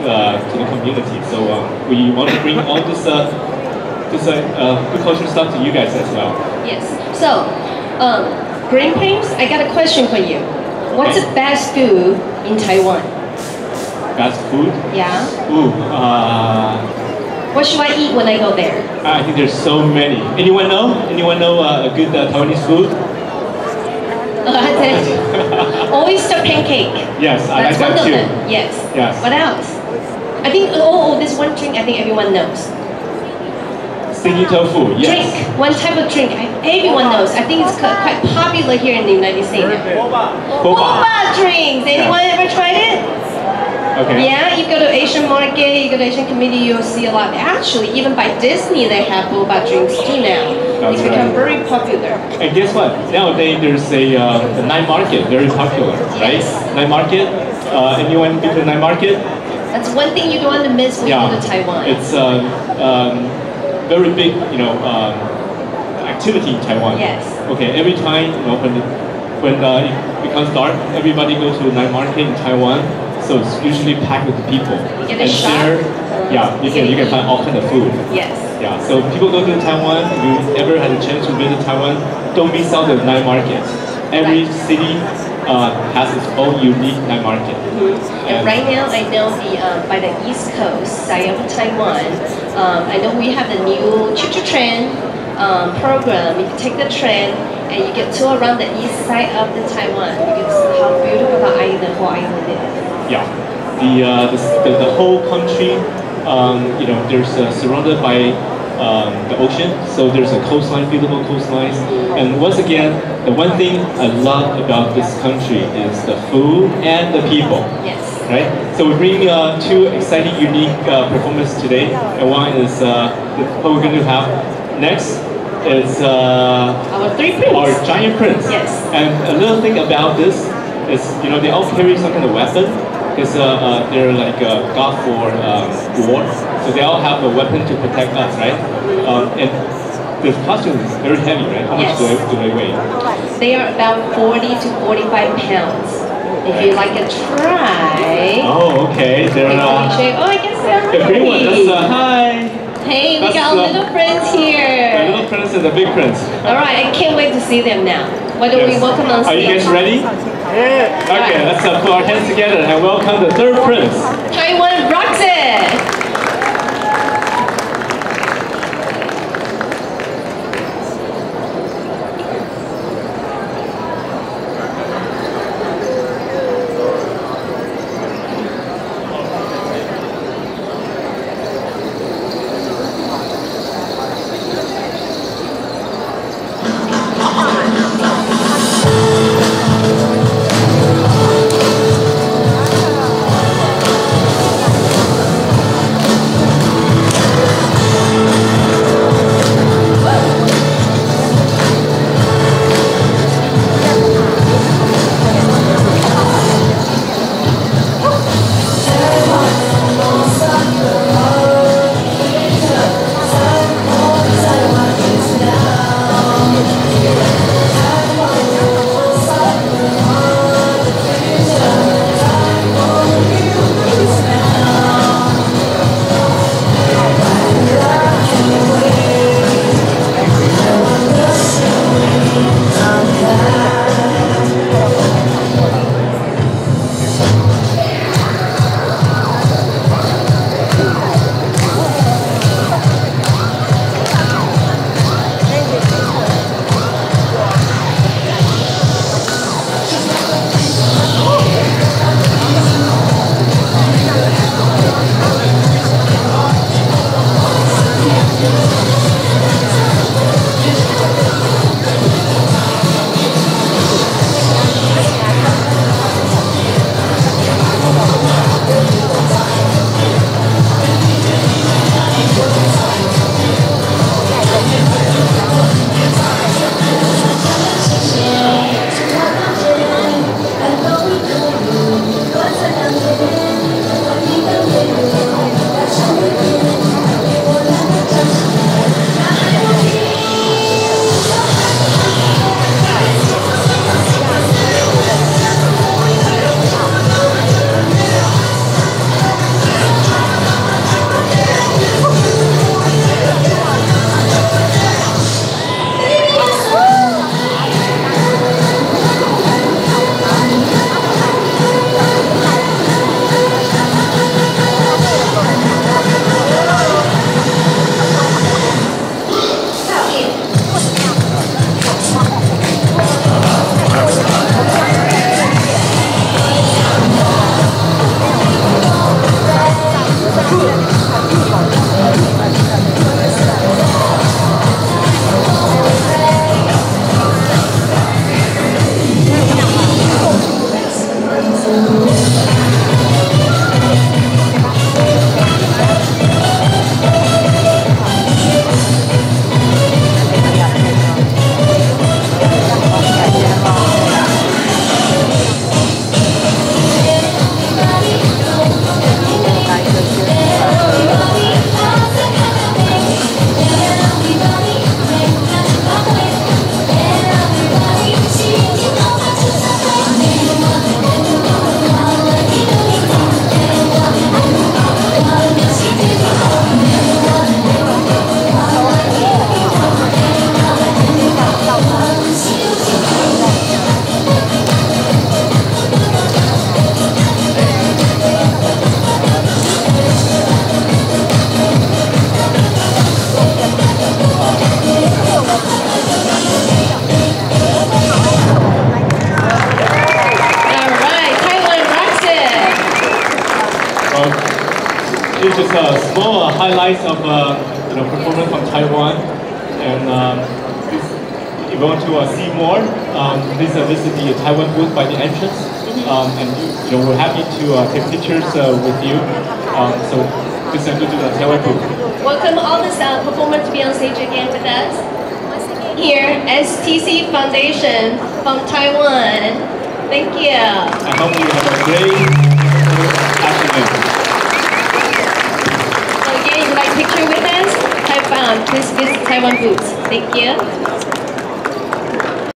to the community. So we want to bring all this food culture stuff to you guys as well. Yes. So, Green Prince, I got a question for you. What's the best food in Taiwan? Best food? Yeah. Ooh. What should I eat when I go there? I think there's so many. Anyone know? Anyone know a good Taiwanese food? Oyster pancake. Yes, I That's like that one too. of them. Yes. Yes. What else? I think, this one drink I think everyone knows. Sticky tofu, yes. Drink. One type of drink everyone knows. I think it's quite popular here in the United States. Boba drinks. Anyone ever tried it? Okay. Yeah, you go to Asian market, you go to Asian community, you'll see a lot. Actually, even by Disney, they have boba drinks too now. That's It's become right. very popular. And guess what? Nowadays there's the night market, very popular, right? Yes. Night market. Anyone been to the night market? That's one thing you don't want to miss when you go to Taiwan. It's very big, activity in Taiwan. Yes. Okay, every time when it becomes dark, everybody goes to the night market in Taiwan. So it's usually packed with people. You get a shop. There, yeah, you can find all kind of food. Yes. Yeah, so people go to Taiwan. If you ever had a chance to visit Taiwan, don't miss out the night market. Every city has its own unique night market. And right now, I know by the East Coast side of Taiwan, I know we have the new Choo-Choo Train program. You can take the train and you get to around the east side of the Taiwan. You can see how beautiful the whole island is. Yeah, the whole country, there's surrounded by the ocean, so there's a coastline, beautiful coastlines. And once again, the one thing I love about this country is the food and the people. Yes. Right? So we bring two exciting, unique performances today. And one is what we're going to have next is Our three prince. our giant prince. Yes. And a little thing about this is, they all carry some kind of weapon. Because they're like god for war, so they all have a weapon to protect us, right? And the costume is very heavy, right? How much do they weigh? They are about 40 to 45 pounds. If you like a try. Oh, okay. They're I guess they're the green one. ready. That's hi. Hey, we That's got a little prince here. The little prince and the big prince. All right, I can't wait to see them now. Why don't we welcome on stage? Are you guys ready? Yeah. Okay, let's put our hands together and welcome the third prince. Taiwan rocks it! It's just small highlights of performance from Taiwan, and if you want to see more, please visit the Taiwan booth by the entrance, and we're happy to take pictures with you. So please go to the Taiwan booth. Welcome all the performers to be on stage again with us. Here, STC Foundation from Taiwan. Thank you. I hope you have a great afternoon. Picture with us, have fun. Please visit Taiwan booths. Thank you.